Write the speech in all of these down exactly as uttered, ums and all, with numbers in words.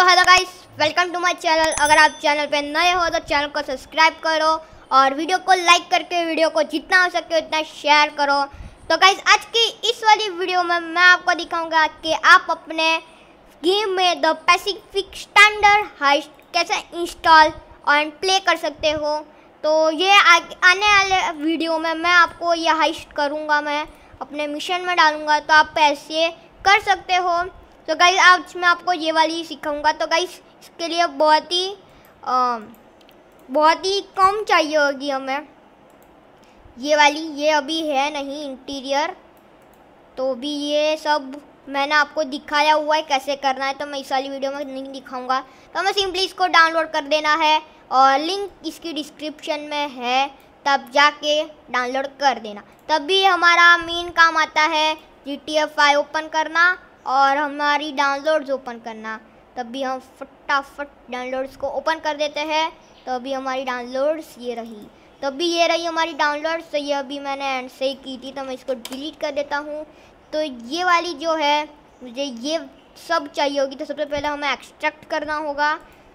Hello guys, welcome to my channel. अगर आप channel पे नए हो तो चैनल को सब्सक्राइब करो और वीडियो को लाइक करके वीडियो को जितना हो सके उतना शेयर करो। तो गाइस, आज की इस वाली वीडियो में मैं आपको दिखाऊंगा कि आप अपने गेम में द पैसिफिक स्टैंडर्ड हाइस्ट कैसे इंस्टॉल और प्ले कर सकते हो। तो ये आ, आने वाले वीडियो में मैं आपको ये हाइस्ट करूँगा, मैं अपने मिशन में डालूँगा, तो आप ऐसे कर सकते हो। तो गाइस, आज मैं आपको ये वाली सिखाऊंगा। तो गाइस, इसके लिए बहुत ही आ, बहुत ही कम चाहिए होगी हमें ये वाली। ये अभी है नहीं इंटीरियर, तो भी ये सब मैंने आपको दिखाया हुआ है कैसे करना है, तो मैं इस वाली वीडियो में नहीं दिखाऊंगा। तो हमें सिंपली इसको डाउनलोड कर देना है और लिंक इसकी डिस्क्रिप्शन में है, तब जाके डाउनलोड कर देना। तभी हमारा मेन काम आता है G T A five open करना और हमारी डाउनलोड्स ओपन करना। तभी हम फटाफट डाउनलोड्स को ओपन कर देते हैं। तो अभी हमारी डाउनलोड्स ये रही, तभी ये रही हमारी डाउनलोड्स। तो ये अभी मैंने एंड से ही की थी, तो मैं इसको डिलीट कर देता हूँ। तो ये वाली जो है, मुझे ये सब चाहिए होगी। तो सबसे पहले हमें एक्सट्रैक्ट करना होगा।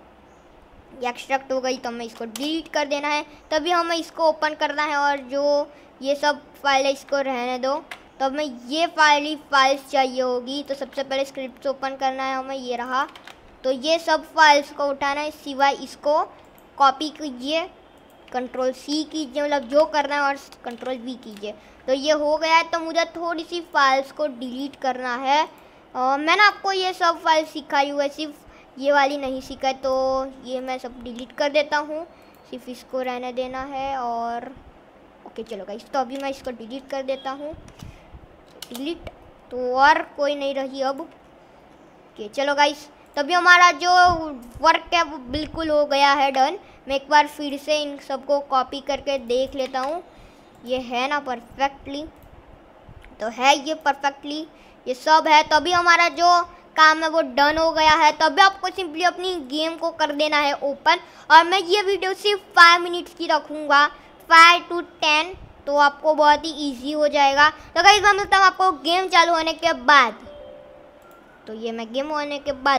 ये एक्सट्रैक्ट हो गई तो हमें इसको डिलीट कर देना है। तभी हमें इसको ओपन करना है और जो ये सब फाइल है इसको रहने दो। तो हमें ये फाइल ही फाइल्स चाहिए होगी। तो सबसे पहले स्क्रिप्ट ओपन करना है हमें, ये रहा। तो ये सब फाइल्स को उठाना है, सिवाय इसको कॉपी कीजिए, कंट्रोल सी कीजिए, मतलब जो करना है, और कंट्रोल वी कीजिए। तो ये हो गया है। तो मुझे थोड़ी सी फाइल्स को डिलीट करना है। और मैंने आपको ये सब फाइल सिखाई हुई है, सिर्फ ये वाली नहीं सिखाई। तो ये मैं सब डिलीट कर देता हूँ, सिर्फ इसको रहने देना है। और ओके चलो गाइस, तो अभी मैं इसको डिलीट कर देता हूँ, डिलीट। तो और कोई नहीं रही अब। ओके चलो गाइस, तभी हमारा जो वर्क है वो बिल्कुल हो गया है डन। मैं एक बार फिर से इन सबको कॉपी करके देख लेता हूँ, ये है ना परफेक्टली। तो है ये परफेक्टली, ये सब है। तभी हमारा जो काम है वो डन हो गया है। तभी आपको सिंपली अपनी गेम को कर देना है ओपन। और मैं ये वीडियो सिर्फ फाइव मिनट्स की रखूँगा, फाइव टू टेन, तो आपको बहुत ही इजी हो जाएगा। तो गाइस, मैं मिलता हूँ आपको गेम चालू होने के बाद। तो ये मैं गेम होने के बाद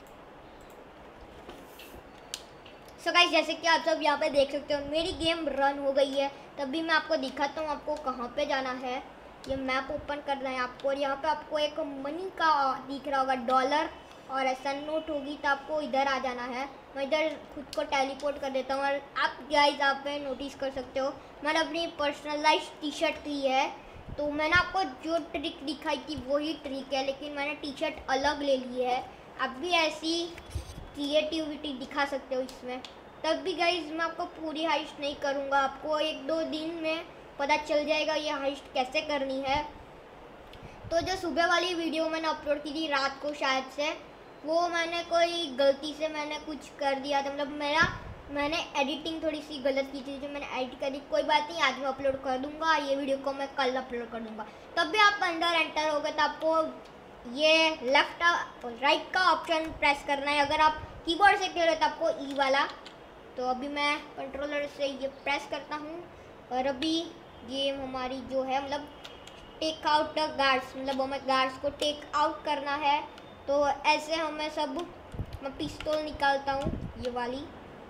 सो गाइस, जैसे कि आप सब यहाँ पे देख सकते हो मेरी गेम रन हो गई है। तभी मैं आपको दिखाता हूँ आपको कहाँ पे जाना है। ये मैप ओपन करना है आपको, और यहाँ पे आपको एक मनी का दिख रहा होगा, डॉलर और ऐसा नोट होगी, तो आपको इधर आ जाना है। मैं इधर खुद को टेलीपोर्ट कर देता हूँ। और आप गाइस आप पे नोटिस कर सकते हो मैंने अपनी पर्सनलाइज्ड टी शर्ट की है। तो मैंने आपको जो ट्रिक दिखाई थी वही ट्रिक है, लेकिन मैंने टी शर्ट अलग ले ली है। आप भी ऐसी क्रिएटिविटी दिखा सकते हो इसमें। तब भी गाइस, मैं आपको पूरी हाइस्ट नहीं करूँगा, आपको एक दो दिन में पता चल जाएगा ये हाइस्ट कैसे करनी है। तो जो सुबह वाली वीडियो मैंने अपलोड की थी रात को शायद से, वो मैंने कोई गलती से मैंने कुछ कर दिया था, मतलब मेरा मैंने एडिटिंग थोड़ी सी गलत की थी जो मैंने एडिट कर दी। कोई बात नहीं, आज मैं अपलोड कर दूंगा। ये वीडियो को मैं कल अपलोड कर दूंगा। तब भी आप अंदर एंटर हो गए तो आपको ये लेफ्ट राइट का ऑप्शन प्रेस करना है। अगर आप कीबोर्ड से खेल रहे हो तो आपको ई वाला। तो अभी मैं कंट्रोलर से ये प्रेस करता हूँ और अभी गेम हमारी जो है, मतलब टेक आउट द गार्ड्स, मतलब हमें गार्ड्स को टेक आउट करना है। तो ऐसे हमें सब, मैं पिस्तौल निकालता हूँ, ये वाली,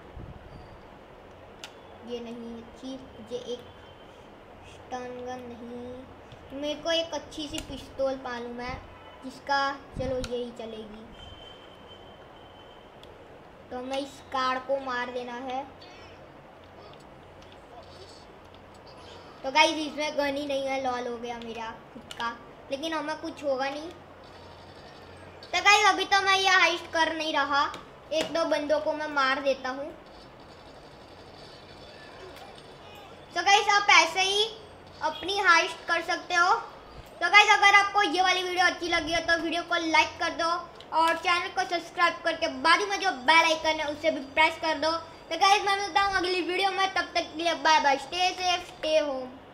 ये नहीं अच्छी, मुझे एक स्टन गन नहीं, मेरे को एक अच्छी सी पिस्तौल पालूँ मैं, जिसका चलो यही चलेगी। तो हमें इस कार्ड को मार देना है। तो गाइस, इसमें गन ही नहीं है, लॉल हो गया मेरा खुद का, लेकिन हमें कुछ होगा नहीं। तो गाइस, अभी तो मैं ये हाइस्ट कर नहीं रहा, एक दो बंदों को मैं मार देता हूँ। तो गाइस, आप ऐसे ही अपनी हाइस्ट कर सकते हो। तो गाइस, अगर आपको ये वाली वीडियो अच्छी लगी हो तो वीडियो को लाइक कर दो और चैनल को सब्सक्राइब करके बाजू में जो बेल आइकन है उसे भी प्रेस कर दो। तो गाइस, मैं मिलता हूँ अगली वीडियो में, तब तक के लिए bye bye, stay safe, stay home.